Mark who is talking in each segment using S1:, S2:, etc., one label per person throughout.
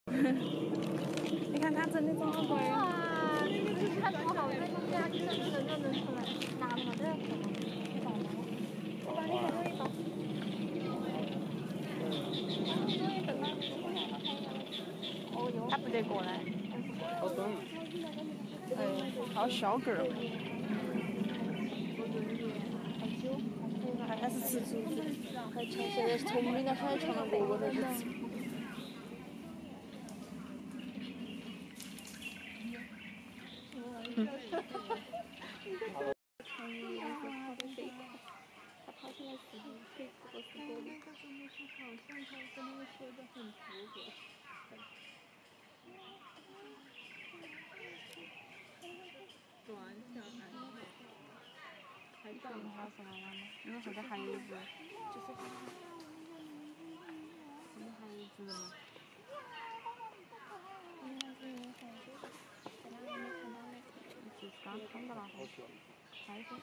S1: 你看它真的这么贵。
S2: 哇，那个就是看多好看，对啊，就是能认得出来，拿了嘛，这个可能一把吗？我把那个弄一把。哦哟，
S1: 它不得过来。
S3: 好短嘛。
S1: 好小个儿。还是吃竹子，还吃现在聪明的很，长了哥哥在去吃。
S2: 它跑起来是可以过是过的。那个真的是好像它跟那个说的很符合。转下来。还长它什么了吗？
S1: 因为后头还有一只。
S2: 就是它。
S1: 这里还有一只吗？就是刚看到了，开心。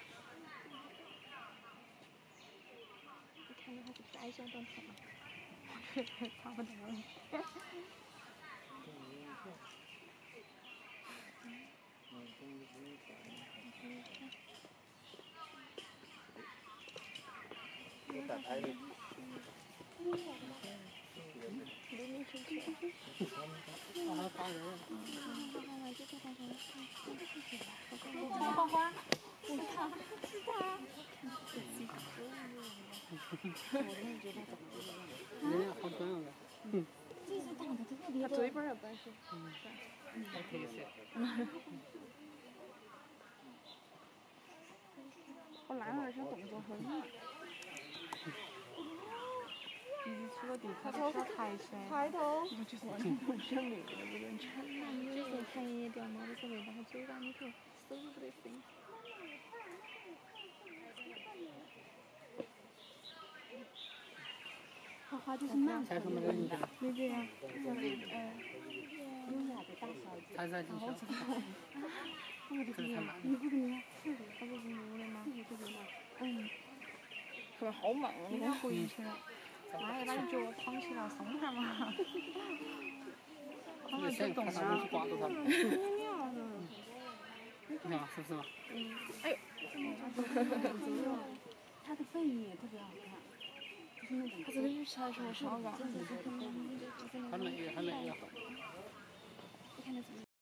S2: 你看到它是不是矮小短腿嘛？
S1: 差不多。
S3: 打开的。啊，还打人了。
S2: 花花，是他，是他。
S3: 人家好短哦。
S2: 这是长得特别
S1: 它嘴巴儿要短些。
S3: 好特色。
S1: 好烂啊，而且动作很慢。一出了地，它就要抬起来。
S2: 抬头。
S1: 我就是完全不想那个，不能吃。
S2: 那你有时候抬掉毛的时候，把它嘴巴里头，手都不得伸。花花就是慢。
S3: 踩什么人家？
S1: 那个呀，
S2: 优雅的大小姐。
S3: 踩进去。
S1: 我的天呀！你不跟你它不是母的吗？可能好慢啊！你看回去了，妈呀，把你脚绑起来松开嘛！
S3: 你先看上去刮到它。你看是不是嘛？
S1: 哎呦！
S2: 它的背影也特别好看，就是那种。
S1: 它这个鱼才是我烧的。
S3: 还没有。
S2: 你看那什么。